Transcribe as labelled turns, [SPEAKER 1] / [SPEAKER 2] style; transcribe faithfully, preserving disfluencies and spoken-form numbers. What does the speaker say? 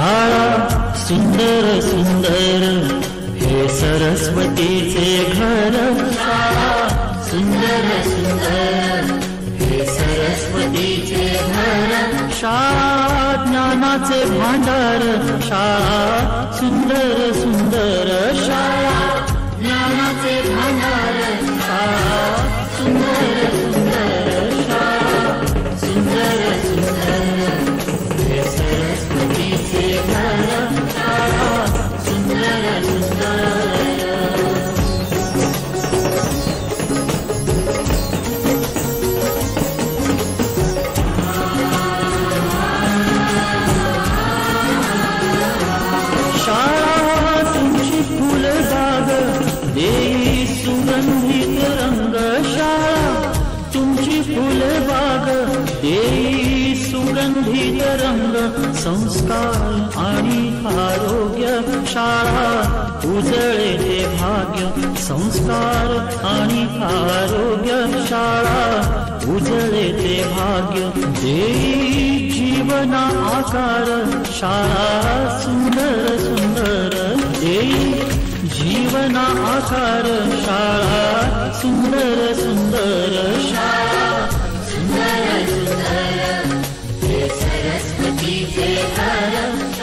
[SPEAKER 1] शाळा सुंदर सुंदर हे सरस्वतीचे घर. शाळा सुंदर सुंदर हे सरस्वतीचे घर. शाळा ज्ञानाचे भांडार. शाळा सुंदर सुंदर शाळा ज्ञानाचे भांडार. शाळा सुंदर सुंदर शाळा सुंदर सुंदर हे सरस्वतीचे घर. शाळा सुंदर सुंदर. शाळा तुमची फुलबाग देई सुगंधित रंग. शाळा तुमची फुलबाग देई सुगंधित रंग. संस्कार आणि आरोग्य शाळा उजळे ते भाग्य. संस्कार आणि आरोग्य शाळा उजळे ते भाग्य. देई जीवना आकार. शाळा सुंदर सुंदर देई जीवना आकार. शाळा सुंदर सुंदर शाळा सुंदर सुंदर हे सरस्वतीचे घर.